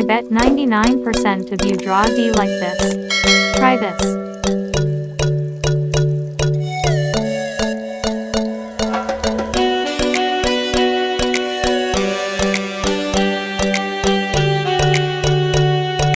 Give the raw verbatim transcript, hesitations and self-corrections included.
bet ninety-nine percent of you draw D like this. Try this.